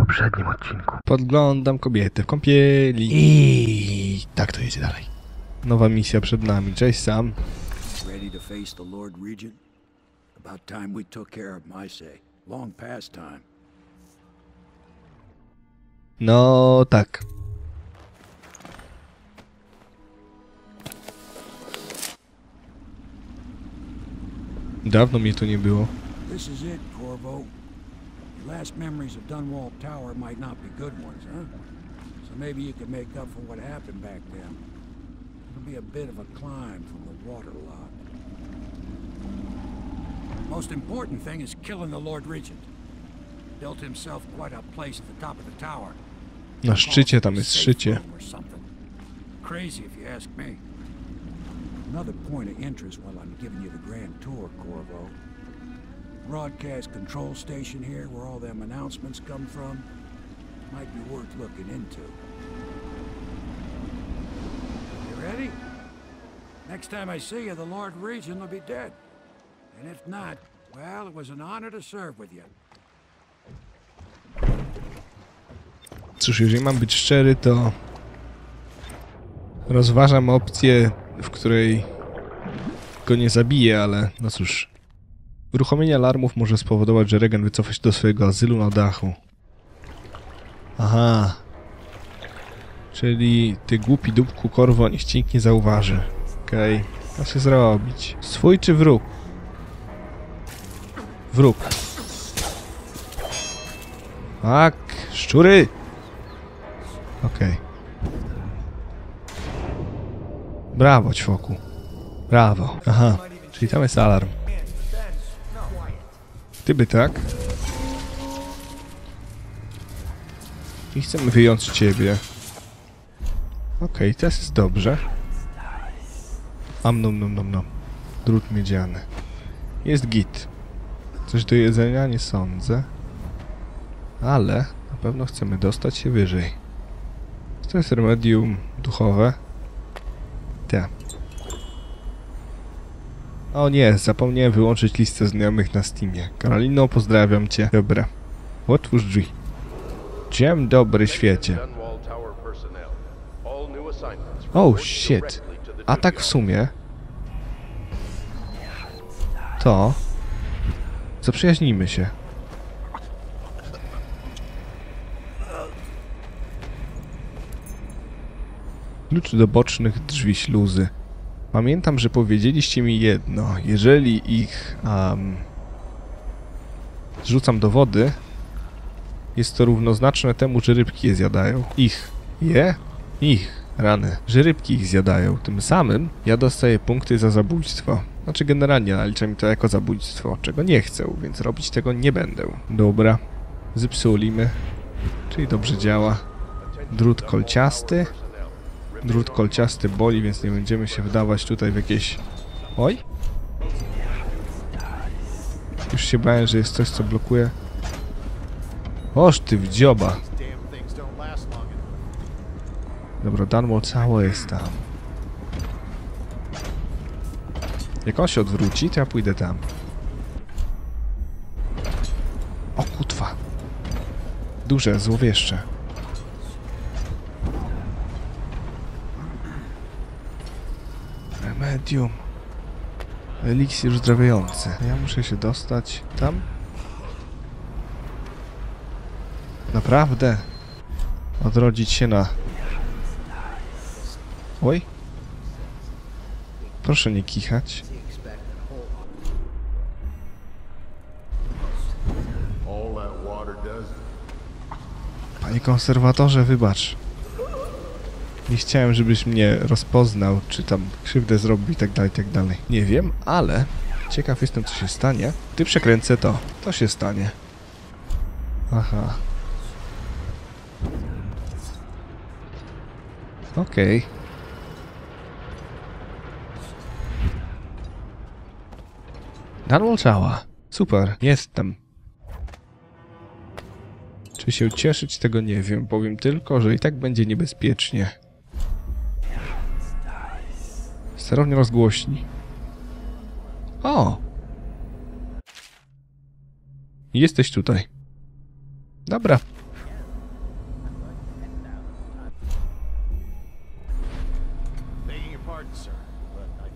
poprzednim odcinku. Podglądam kobietę w kąpieli. I tak to jedzie dalej. Nowa misja przed nami. Cześć Sam. Ready to face the Lord Regent? About time we took care of my say. Long past time. No tak. Dawno mnie tu nie było. This is it, Corvo. Your last memories of Dunwall Tower might not be good ones, huh? So maybe you can make up for what happened back then. It'll be a bit of a climb from the waterlogged. Most important thing is killing the Lord Regent. Built himself quite a place at the top of the tower. Na szczycie tam jest szycie. Crazy if you ask me. Another point of interest while I'm giving you the grand tour, Corvo. Broadcast control station here where all them announcements come from. Might be worth looking into. You ready? Next time I see you, the Lord Regent will be dead. And if not, well, it was an honor to serve with you. Cóż, jeżeli mam być szczery, to rozważam opcję, w której go nie zabiję, ale no cóż. Uruchomienie alarmów może spowodować, że Regan wycofa się do swojego azylu na dachu. Aha. Czyli ty głupi dupku Corvo, niech ci nikt nie zauważy. Okej. Co się zrobić? Swój czy wróg? Wróg. Tak, szczury! Okej. Brawo, ćwoku. Brawo. Aha, czyli tam jest alarm. Gdyby tak. I chcemy wyjąć ciebie. Okej, teraz jest dobrze. Nom. Drut miedziany. Jest git. Coś do jedzenia? Nie sądzę. Ale na pewno chcemy dostać się wyżej. To jest remedium duchowe. Te. O nie, zapomniałem wyłączyć listę znajomych na Steamie. Karolino, pozdrawiam cię. Dobra. Otwórz drzwi. Dzień dobry świecie. Oh shit. A tak w sumie to zaprzyjaźnijmy się. Klucz do bocznych drzwi śluzy. Pamiętam, że powiedzieliście mi jedno. Jeżeli ich zrzucam do wody, jest to równoznaczne temu, że rybki je zjadają. Ich. Rany. Że rybki ich zjadają. Tym samym ja dostaję punkty za zabójstwo. Znaczy generalnie nalicza mi to jako zabójstwo, czego nie chcę, więc robić tego nie będę. Dobra. Zepsulimy. Czyli dobrze działa. Drut kolciasty. Drut kolciasty boli, więc nie będziemy się wdawać tutaj w jakieś... Oj! Już się bałem, że jest coś, co blokuje. Oż ty w dzioba! Dobra, Dunwall całe jest tam. Jak on się odwróci, to ja pójdę tam. O kutwa! Duże, złowieszcze. Remedium. Eliksir uzdrawiający. Ja muszę się dostać tam? Naprawdę? Odrodzić się na... Oj. Proszę nie kichać. Panie konserwatorze, wybacz. Nie chciałem, żebyś mnie rozpoznał, czy tam krzywdę zrobił i tak dalej. Nie wiem, ale ciekaw jestem, co się stanie. Gdy przekręcę to, to się stanie. Aha. Okej. Dunwall ciała. Super, jestem. Czy się cieszyć, tego nie wiem. Powiem tylko, że i tak będzie niebezpiecznie. Sterownie rozgłośni. O! Jesteś tutaj. Dobra.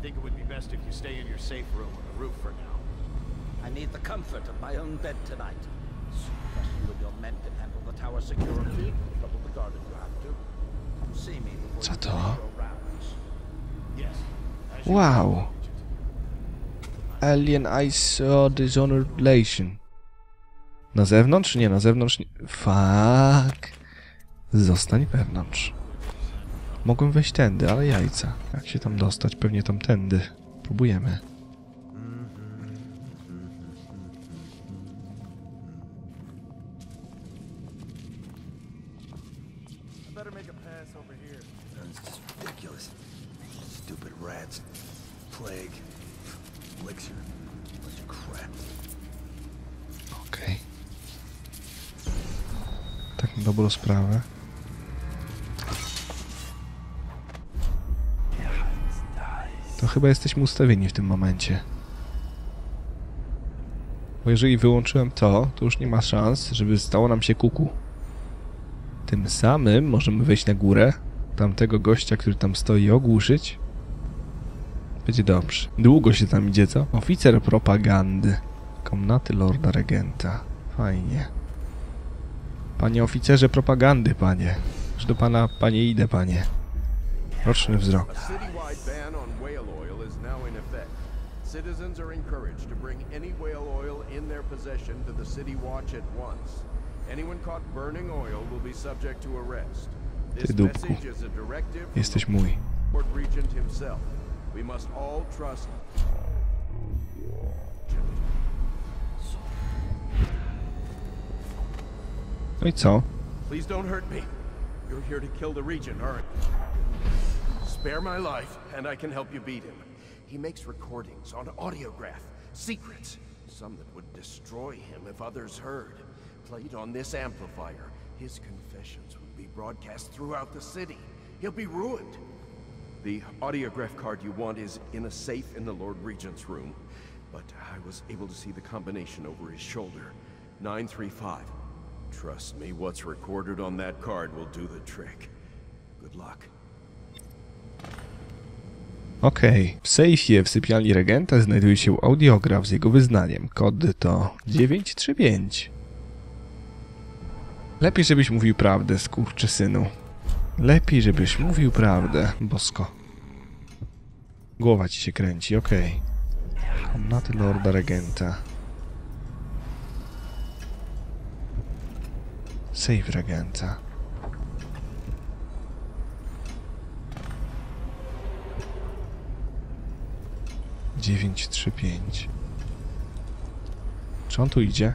think it would be best if you stay in your safe room on the roof for now. I need the comfort of my own bed tonight. Trust you and your men can handle the tower security. Double the guard if you have to. See me before Co you to? finish your rounds. Yes. As you Wow. Alien Isolation. Na zewnątrz? Nie, na zewnątrz nie. Fuck. Zostań wewnątrz. Mogłem wejść tędy, ale jajca. Jak się tam dostać? Pewnie tamtędy. Próbujemy. better make a pass over here. This is ridiculous. Stupid rats. Plague. Elixir. Bunch of crap. Okej. Tak na dobrą sprawę. To chyba jesteśmy ustawieni w tym momencie. Bo jeżeli wyłączyłem to już nie ma szans, żeby stało nam się kuku. Tym samym możemy wejść na górę, tamtego gościa, który tam stoi, ogłuszyć. Będzie dobrze. Długo się tam idzie, co? Oficer propagandy. Komnaty Lorda Regenta. Fajnie. Panie oficerze propagandy, panie. Już do pana, panie, idę, panie. Roczny wzrok. A citywide ban on whale oil is now in effect. Citizens are encouraged to bring any whale oil in their possession to the City Watch at once. Anyone caught burning oil will be subject to arrest. This Ty dupku. message is a directive from Jesteś mój. the Lord Regent himself. We must all trust. No i co? Please don't hurt me. You're here to kill the Regent, aren't you? Spare my life, and I can help you beat him. He makes recordings on audiograph, secrets, some that would destroy him if others heard. Played on this amplifier, his confessions would be broadcast throughout the city. He'll be ruined. The audiograph card you want is in a safe in the Lord Regent's room, but I was able to see the combination over his shoulder. 935. Trust me, what's recorded on that card will do the trick. Good luck. Okej. W sejfie w sypialni regenta znajduje się audiograf z jego wyznaniem. Kod to 935. Lepiej, żebyś mówił prawdę, skurczysynu. Lepiej, żebyś mówił prawdę, bosko. Głowa ci się kręci, okej. Komnaty Lorda Regenta. Save Regenta. Dziewięć, 3, 5. Czy on tu idzie?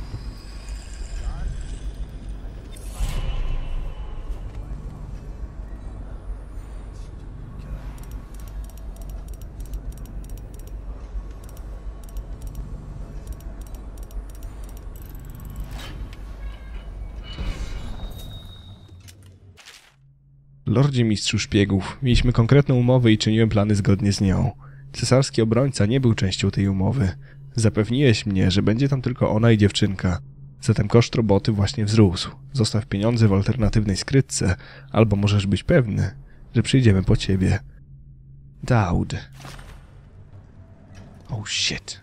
Lordzie mistrzu szpiegów, mieliśmy konkretną umowę i czyniłem plany zgodnie z nią. Cesarski obrońca nie był częścią tej umowy. Zapewniłeś mnie, że będzie tam tylko ona i dziewczynka. Zatem koszt roboty właśnie wzrósł. Zostaw pieniądze w alternatywnej skrytce, albo możesz być pewny, że przyjdziemy po ciebie. Daud. Oh shit.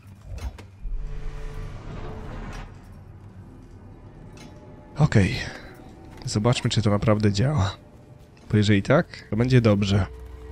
Okej. Zobaczmy, czy to naprawdę działa. Bo jeżeli tak, to będzie dobrze.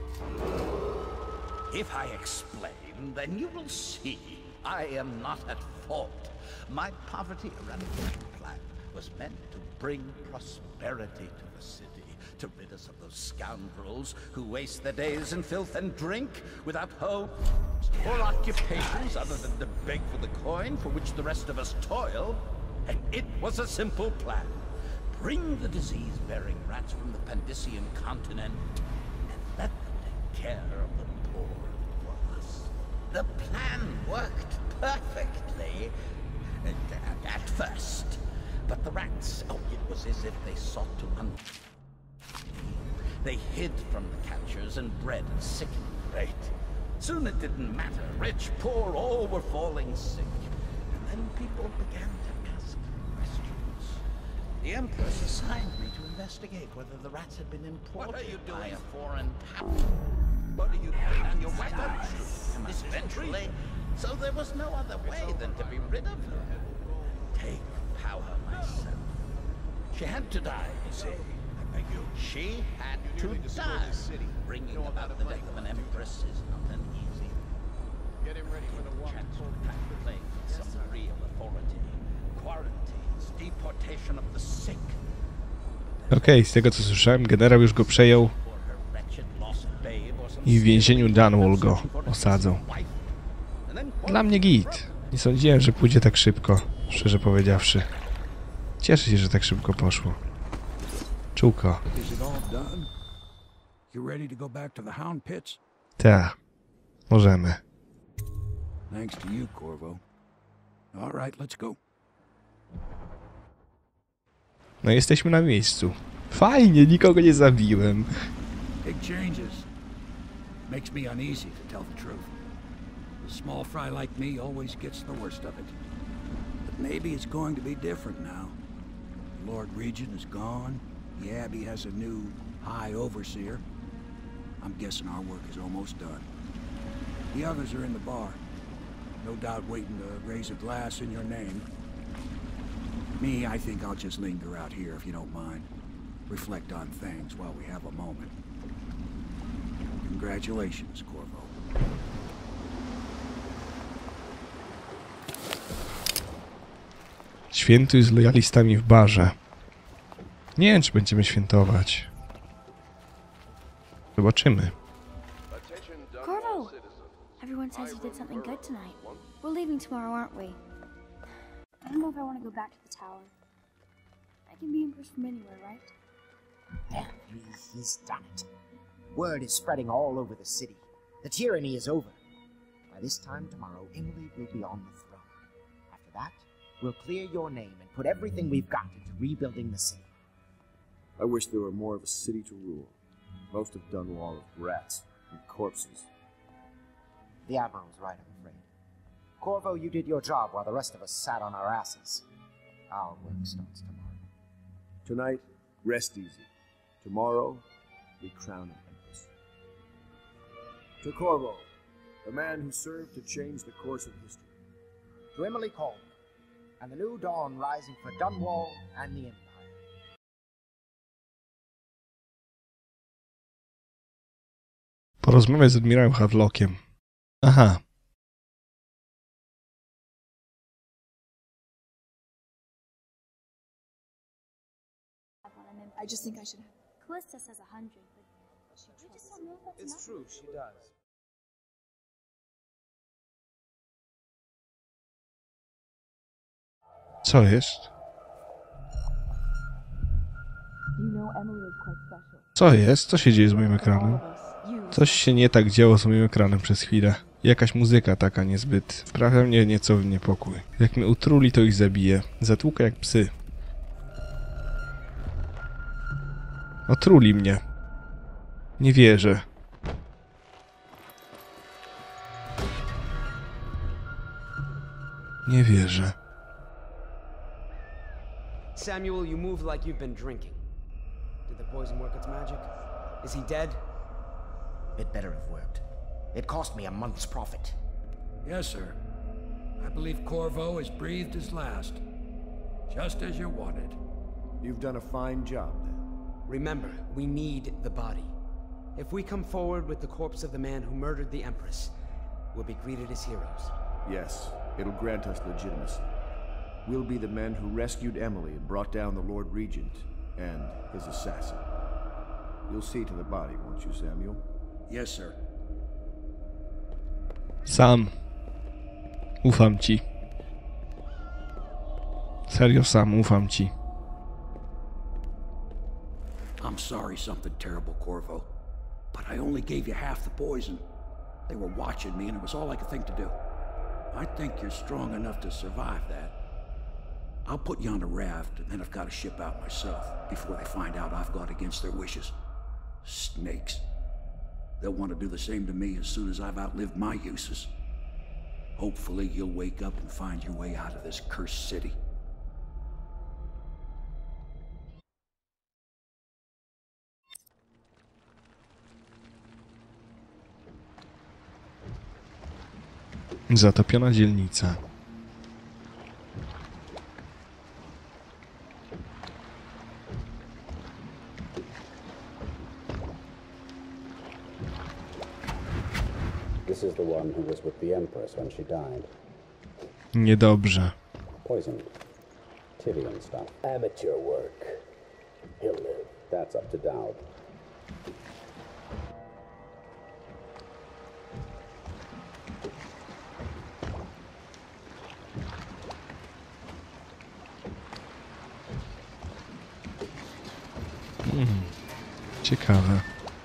If I explain, then you will see I am not at fault. My poverty eradication plan was meant to bring prosperity to the city, to rid us of those scoundrels who waste their days in filth and drink without hope or occupations other than to beg for the coin for which the rest of us toil. And it was a simple plan. Bring the disease-bearing rats from the Pandician continent and let them take care of the poor for us. The plan worked perfectly at first, but the rats, it was as if they sought to They hid from the catchers and bred at sickening rate. Soon it didn't matter. Rich, poor, all were falling sick. And then people began to ask questions. The Empress assigned me to investigate whether the rats had been imported by a foreign power. What do you think? And your weapons? Eventually, so there was no other way than to be rid of her. Take power myself. She had to die, you see. I beg you. She had to die. Bringing about the death of an empress is not an easy. Get him ready for the walk. Transplant some real authority. Quarantines, deportation of the sick. Okej, z tego co słyszałem, generał już go przejął i w więzieniu Dunwall go osadzą. Dla mnie git. Nie sądziłem, że pójdzie tak szybko, szczerze powiedziawszy. Cieszę się, że tak szybko poszło. Czułko. Is it all done? You ready to go back to the Hound Pits? Tak, możemy. Thanks to you, Corvo. All right, let's go. No jesteśmy na miejscu. Fajnie, nikogo nie zabiłem. Big changes. Makes me uneasy, to tell the truth. A small fry like me always gets the worst of it. But maybe it's going to be different now. The Lord Regent is gone. The Abbey has a new High Overseer. I'm guessing our work is almost done. The others are in the bar. No doubt waiting to raise a glass in your name. Me, I think I'll just linger out here, if you don't mind. Reflect on things while we have a moment. Congratulations, Corvo. Świętuj z lojalistami w barze. Nie wiem, czy będziemy świętować. Zobaczymy. Corvo! Everyone says you did something good tonight. We're leaving tomorrow, aren't we? I don't know if I want to go back to the tower. I can be Empress from anywhere, right? He's done it. Word is spreading all over the city. The tyranny is over. By this time tomorrow, Emily will be on the throne. After that, we'll clear your name and put everything we've got into rebuilding the city. I wish there were more of a city to rule. Most of Dunwall is rats and corpses. The Admiral's right, I'm afraid. Corvo, you did your job while the rest of us sat on our asses. Our work starts tomorrow. Tonight, rest easy. Tomorrow, we crown an empress. To Corvo, the man who served to change the course of history. To Emily Colm, and the new dawn rising for Dunwall and the Empire. Porozmawiaj z admirałem Havelockiem. Aha. I just think I should have. Callista says 100, but she just don't know if that's enough. It's true, she does. Co jest? Co jest? Co się dzieje z moim ekranem? Coś się nie tak działo z moim ekranem przez chwilę. Jakaś muzyka taka niezbyt wprawia mnie nieco w niepokój. Jak mnie utruli, to ich zabiję. Zatłukę jak psy. Otruli mnie. Nie wierzę. Nie wierzę. Samuel, you move like you've been drinking. Did the poison work its magic? Is he dead? It better have worked. It cost me a month's profit. Yes, sir. I believe Corvo has breathed his last. Just as you wanted. You've done a fine job, then. Remember, we need the body. If we come forward with the corpse of the man who murdered the Empress, we'll be greeted as heroes. Yes, it'll grant us legitimacy. We'll be the men who rescued Emily and brought down the Lord Regent and his assassin. You'll see to the body, won't you, Samuel? Yes, sir. Sam. Ufam ci. Serio, Sam, ufam ci. I'm sorry something terrible, Corvo. But I only gave you half the poison. They were watching me and it was all I could think to do. I think you're strong enough to survive that. I'll put you on a raft and then I've got to ship out myself before they find out I've gone against their wishes. Snakes. They'll want to do the same to me as soon as I've outlived my uses. Hopefully you'll wake up and find your way out of this cursed city. Zatopiona dzielnica. This is the one who was with the Empress when she died. Niedobrze. Poisoned. Tyrian stuff. Amateur work. He'll live. That's up to Dowd. Ciekawe.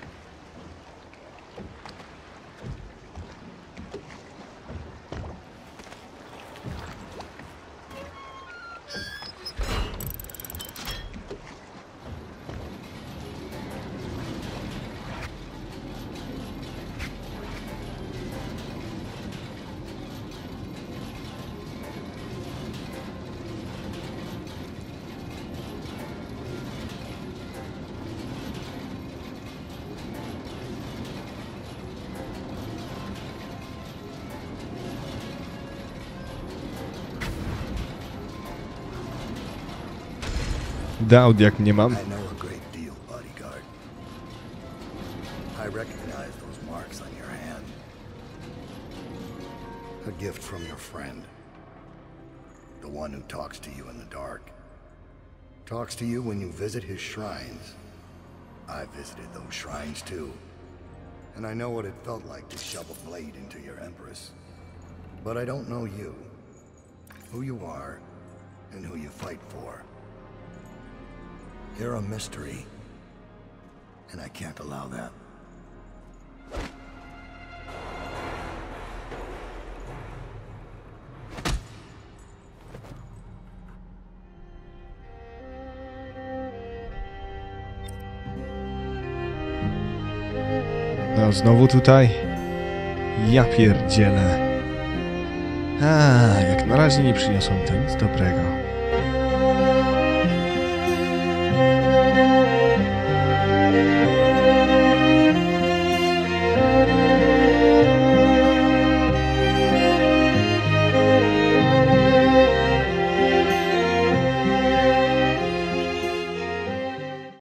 Dowd, jak nie mam. I know a great deal, bodyguard. I recognize those marks on your hand. A gift from your friend. The one who talks to you in the dark. Talks to you when you visit his shrines. I visited those shrines too. And I know what it felt like to shove a blade into your Empress. But I don't know you. Who you are, and who you fight for. You're a mystery, and I can't allow that. No, znowu tutaj? Ja pierdzielę. Jak na razie nie przyniosło mi to nic dobrego.